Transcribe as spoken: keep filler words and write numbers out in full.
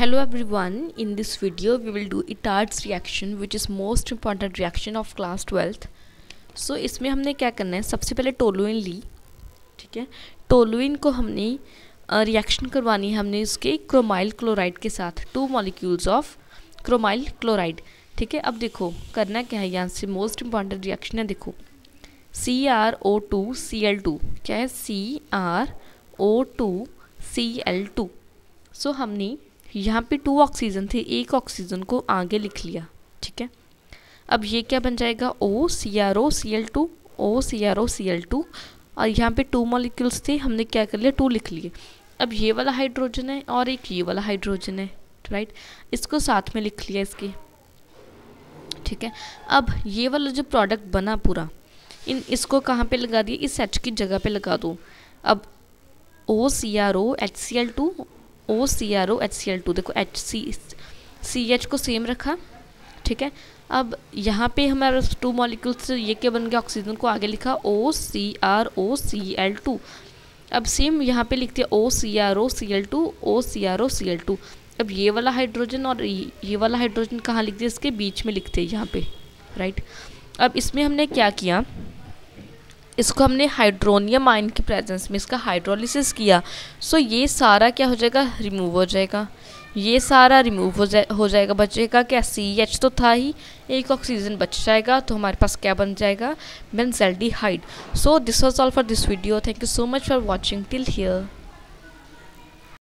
Hello everyone, in this video we will do Itard's reaction which is most important reaction of class twelfth. So इसमें हमने क्या करना है, सबसे पहले टोलुइन ली, ठीक है। टोलुइन को हमने रिएक्शन uh, करवानी है हमने इसके क्रोमाइल क्लोराइड के साथ, two molecules of chromyl chloride, ठीक है। अब देखो करना क्या है, यहाँ से मोस्ट इम्पॉर्टेंट रिएक्शन है, देखो C R O two C L two, क्या है C R O two C L two. So हमने यहाँ पे टू ऑक्सीजन थे, एक ऑक्सीजन को आगे लिख लिया, ठीक है। अब ये क्या बन जाएगा, O C R O C L two, O C R O C L two, और यहाँ पे टू मॉलिक्यूल्स थे, हमने क्या कर लिया, टू लिख लिए। अब ये वाला हाइड्रोजन है और एक ये वाला हाइड्रोजन है, राइट, इसको साथ में लिख लिया इसके, ठीक है। अब ये वाला जो प्रोडक्ट बना पूरा, इन इसको कहाँ पे लगा दिया, इस एच की जगह पे लगा दो। अब O C R O H C L two, O C R O H C L two, देखो एच सी सी एच को सेम रखा, ठीक है। अब यहाँ पे हमारे टू मॉलिक्यूल्स ये क्या बन गया, ऑक्सीजन को आगे लिखा O C R O C L two. अब सेम यहाँ पे लिखते हैं O C R O C L two, O C R O C L two. अब ये वाला हाइड्रोजन और ये वाला हाइड्रोजन कहाँ लिखते हैं, इसके बीच में लिखते हैं यहाँ पे, राइट। अब इसमें हमने क्या किया, इसको हमने हाइड्रोनियम आयन की प्रेजेंस में इसका हाइड्रोलिसिस किया। सो ये सारा क्या हो जाएगा, रिमूव हो जाएगा, ये सारा रिमूव हो जाए हो जाएगा बचेगा क्या, सी एच तो था ही, एक ऑक्सीजन बच जाएगा, तो हमारे पास क्या बन जाएगा, benzaldehyde. So this was all for this video, thank you so much for watching till here.